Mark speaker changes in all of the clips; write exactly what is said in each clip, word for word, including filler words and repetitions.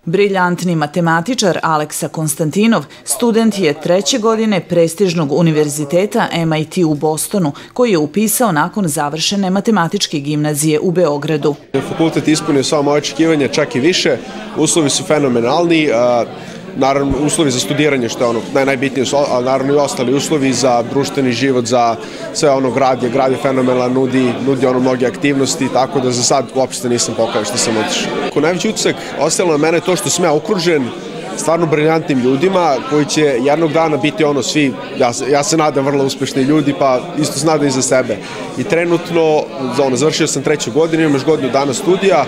Speaker 1: Briljantni matematičar Aleksa Konstantinov student je treće godine prestižnog univerziteta M I T u Bostonu, koji je upisao nakon završene matematičke gimnazije u Beogradu.
Speaker 2: Fakultet ispunio sva moja očekivanja, čak i više. Uslovi su fenomenalni. Naravno, uslovi za studiranje, što je ono najbitnije, ali naravno i ostali uslovi za društveni život, za sve ono grad je, grad je fenomenalan, nudi, nudi ono mnoge aktivnosti, tako da za sad uopšte nisam pokao što sam otišao. Ko najveći utisak ostalo na mene to što sam ja okružen stvarno briljantnim ljudima koji će jednog dana biti ono svi, ja, ja se nadam, vrlo uspešni ljudi, pa isto se nadam i za sebe. I trenutno, ono, završio sam treću godinu, imam još godinu dana studija.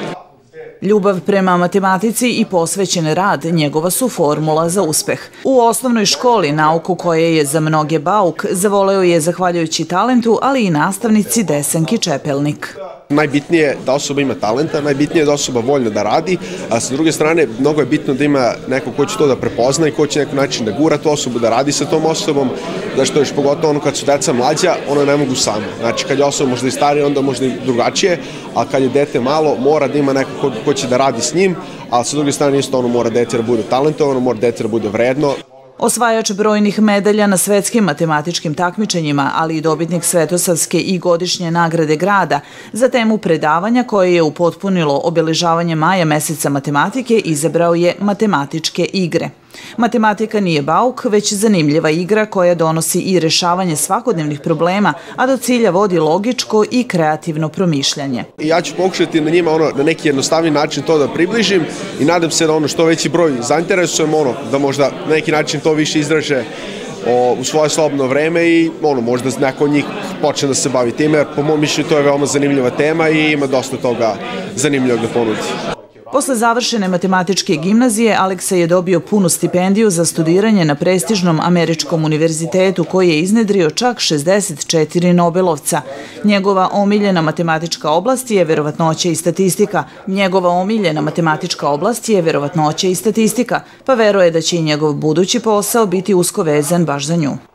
Speaker 1: Ljubav prema matematici i posvećen rad njegova su formula za uspeh. U osnovnoj školi, nauku koja je za mnoge bauk, zavoleo je zahvaljujući talentu, ali i nastavnici Desanki Čepelnik.
Speaker 2: Najbitnije je da osoba ima talenta, najbitnije je da osoba voljno da radi, a sa druge strane mnogo je bitno da ima neko ko će to da prepozna i ko će neko način da gura tu osobu, da radi sa tom osobom, zašto još pogotovo ono kad su deca mlađa, ono ne mogu samo. Znači kad je osoba možda i starija, onda možda i drugačije, a kad je dete malo, mora da ima neko ko, ko će da radi s njim, a sa druge strane isto ono mora dete da bude talentovano, mora dete da bude vredno.
Speaker 1: Osvajač brojnih medalja na svetskim matematičkim takmičenjima, ali i dobitnik Svetosavske i godišnje nagrade grada, za temu predavanja koje je upotpunilo obeležavanje maja meseca matematike, izabrao je matematičke igre. Matematika nije bauk, već zanimljiva igra koja donosi i rešavanje svakodnevnih problema, a do cilja vodi logičko i kreativno promišljanje.
Speaker 2: Ja ću pokušati na njima ono, na neki jednostavni način to da približim i nadam se da ono što veći broj zainteresujem, ono, da možda na neki način to više izraže o, u svoje slobodno vreme i ono, možda neko od njih počne da se bavi time, jer po mom mišljenju to je veoma zanimljiva tema i ima dosta toga zanimljivog da ponudi.
Speaker 1: Posle završene matematičke gimnazije, Aleksa je dobio punu stipendiju za studiranje na prestižnom američkom univerzitetu koji je iznedrio čak šezdeset četiri Nobelovca. Njegova omiljena matematička oblast je verovatnoća i statistika. Njegova omiljena matematička oblast je verovatnoća i statistika, pa veruje da će i njegov budući posao biti usko vezan baš za nju.